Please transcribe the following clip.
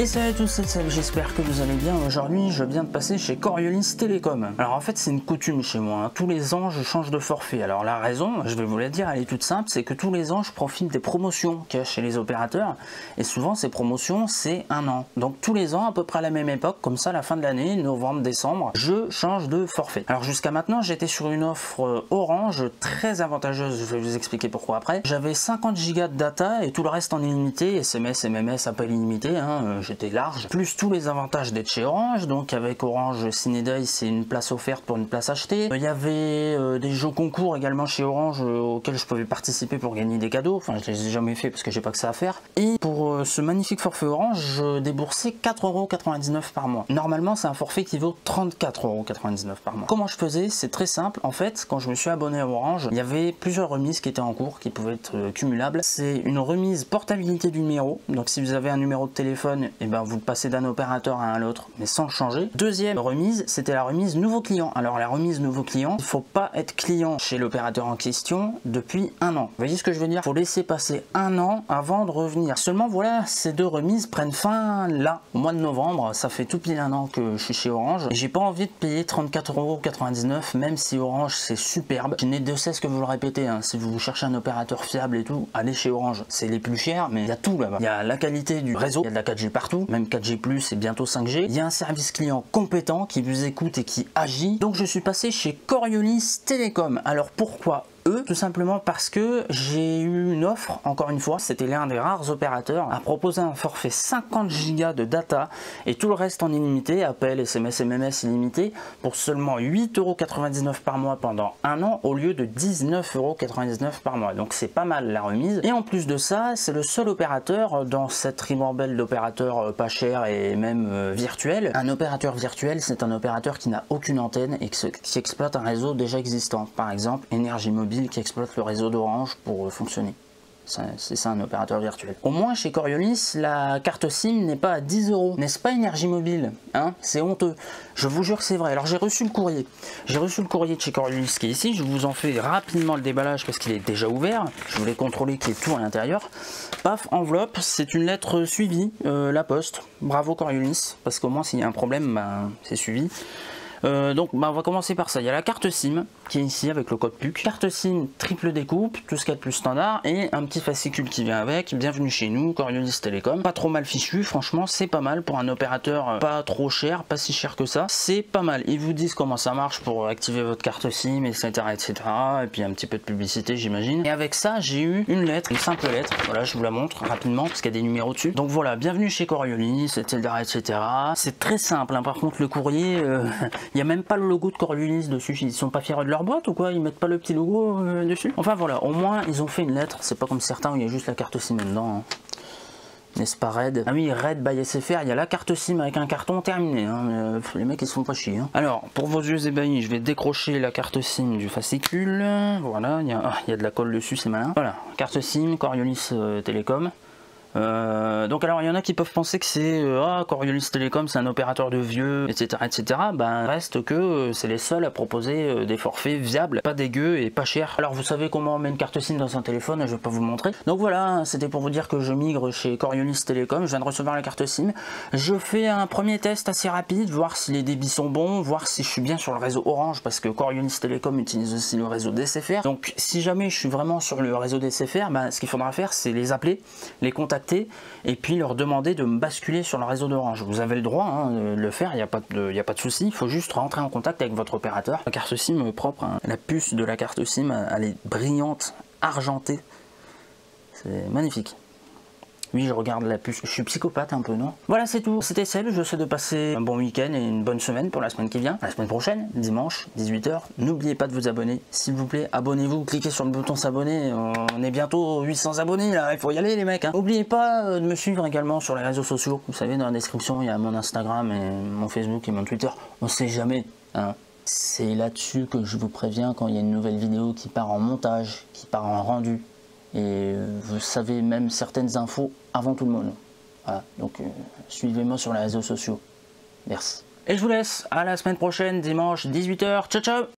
Et salut à tous, c'est Seb, j'espère que vous allez bien. Aujourd'hui, je viens de passer chez Coriolis Télécom. Alors en fait, c'est une coutume chez moi, hein. Tous les ans, je change de forfait. Alors la raison, je vais vous la dire, elle est toute simple, c'est que tous les ans, je profite des promotions qu'il y a chez les opérateurs. Et souvent, ces promotions, c'est un an. Donc tous les ans, à peu près à la même époque, comme ça, à la fin de l'année, novembre, décembre, je change de forfait. Alors jusqu'à maintenant, j'étais sur une offre Orange très avantageuse, je vais vous expliquer pourquoi après. J'avais 50 Go de data et tout le reste en illimité, SMS, MMS, appel illimité, hein, j'étais large, plus tous les avantages d'être chez Orange. Donc avec Orange Cinédeuil, c'est une place offerte pour une place achetée. Il y avait des jeux concours également chez Orange auxquels je pouvais participer pour gagner des cadeaux. Enfin, je les ai jamais fait parce que j'ai pas que ça à faire. Et pour ce magnifique forfait Orange, je déboursais 4,99 € par mois. Normalement, c'est un forfait qui vaut 34,99 € par mois. Comment je faisais? C'est très simple. En fait, quand je me suis abonné à Orange, il y avait plusieurs remises qui étaient en cours, qui pouvaient être cumulables. C'est une remise portabilité du numéro. Donc si vous avez un numéro de téléphone, et ben vous le passez d'un opérateur à un autre, mais sans changer. Deuxième remise, c'était la remise nouveau client. Alors la remise nouveau client, il faut pas être client chez l'opérateur en question depuis un an. Vous voyez ce que je veux dire? Il faut laisser passer un an avant de revenir. Seulement voilà, ces deux remises prennent fin là, au mois de novembre. Ça fait tout pile un an que je suis chez Orange. Et j'ai pas envie de payer 34,99 €, même si Orange c'est superbe. Je n'ai de cesse que vous le répétez, hein. Si vous cherchez un opérateur fiable et tout, allez chez Orange. C'est les plus chers, mais il y a tout là-bas. Il y a la qualité du réseau, il y a de la 4G partout, même 4G+, et bientôt 5G. Il y a un service client compétent qui vous écoute et qui agit. Donc je suis passé chez Coriolis Télécom. Alors pourquoi eux? Tout simplement parce que j'ai eu une offre, encore une fois, c'était l'un des rares opérateurs à proposer un forfait 50 Go de data et tout le reste en illimité, appel, SMS, MMS illimité, pour seulement 8,99 € par mois pendant un an au lieu de 19,99 € par mois. Donc c'est pas mal la remise. Et en plus de ça, c'est le seul opérateur dans cette ribambelle d'opérateurs pas chers et même virtuels. Un opérateur virtuel, c'est un opérateur qui n'a aucune antenne et qui exploite un réseau déjà existant. Par exemple, Énergie Mobile qui exploite le réseau d'Orange pour fonctionner. C'est ça un opérateur virtuel. Au moins chez Coriolis, la carte SIM n'est pas à 10 €. N'est-ce pas Énergie Mobile, hein? C'est honteux. Je vous jure que c'est vrai. Alors j'ai reçu le courrier. J'ai reçu le courrier de chez Coriolis qui est ici. Je vous en fais rapidement le déballage parce qu'il est déjà ouvert. Je voulais contrôler qu'il y ait tout à l'intérieur. Paf, enveloppe. C'est une lettre suivie, la poste. Bravo Coriolis. Parce qu'au moins s'il y a un problème, ben, c'est suivi. Donc on va commencer par ça. Il y a la carte SIM qui est ici avec le code PUC. Carte SIM triple découpe, tout ce qu'il y a de plus standard, et un petit fascicule qui vient avec. Bienvenue chez nous, Coriolis Télécom. Pas trop mal fichu, franchement c'est pas mal pour un opérateur pas trop cher, pas si cher que ça. C'est pas mal. Ils vous disent comment ça marche pour activer votre carte SIM, etc., etc. Et puis un petit peu de publicité, j'imagine. Et avec ça, j'ai eu une lettre, une simple lettre. Voilà, je vous la montre rapidement parce qu'il y a des numéros dessus. Donc voilà, bienvenue chez Coriolis, etc., etc. C'est très simple, hein. Par contre le courrier, il n'y a même pas le logo de Coriolis dessus. Ils sont pas fiers de leur boîte ou quoi? Ils mettent pas le petit logo dessus? Enfin voilà, au moins ils ont fait une lettre. C'est pas comme certains où il y a juste la carte SIM dedans, hein. N'est-ce pas Red? Ah oui, Red by SFR, il y a la carte SIM avec un carton terminé, hein. Les mecs ils se font pas chier, hein. Alors, pour vos yeux ébahis, je vais décrocher la carte SIM du fascicule. Voilà, il y a de la colle dessus, c'est malin. Voilà, carte SIM, Coriolis Télécom. Donc alors il y en a qui peuvent penser que c'est Coriolis Télécom c'est un opérateur de vieux, etc., etc. Ben reste que c'est les seuls à proposer des forfaits viables, pas dégueux et pas chers. Alors vous savez comment on met une carte SIM dans un téléphone, je vais pas vous le montrer. Donc voilà, c'était pour vous dire que je migre chez Coriolis Télécom. Je viens de recevoir la carte SIM. Je fais un premier test assez rapide, voir si les débits sont bons, voir si je suis bien sur le réseau Orange, parce que Coriolis Télécom utilise aussi le réseau d'SFR. Donc si jamais je suis vraiment sur le réseau d'SFR, ben, ce qu'il faudra faire c'est les appeler, les contacter et puis leur demander de me basculer sur le réseau d'Orange. Vous avez le droit, hein, de le faire, il n'y a pas de souci, il faut juste rentrer en contact avec votre opérateur. La carte SIM propre, hein. La puce de la carte SIM, elle est brillante, argentée, c'est magnifique. Oui, je regarde la puce, je suis psychopathe un peu, non? Voilà, c'est tout. C'était Seb, je souhaite de passer un bon week-end et une bonne semaine pour la semaine qui vient. La semaine prochaine, dimanche, 18 h. N'oubliez pas de vous abonner, s'il vous plaît, abonnez-vous, cliquez sur le bouton s'abonner. On est bientôt 800 abonnés là, il faut y aller les mecs, hein. N'oubliez pas de me suivre également sur les réseaux sociaux. Vous savez, dans la description, il y a mon Instagram et mon Facebook et mon Twitter. On sait jamais, hein. C'est là-dessus que je vous préviens quand il y a une nouvelle vidéo qui part en montage, qui part en rendu. Et vous savez même certaines infos avant tout le monde. Voilà, donc suivez-moi sur les réseaux sociaux. Merci. Et je vous laisse, à la semaine prochaine, dimanche 18 h. Ciao ciao.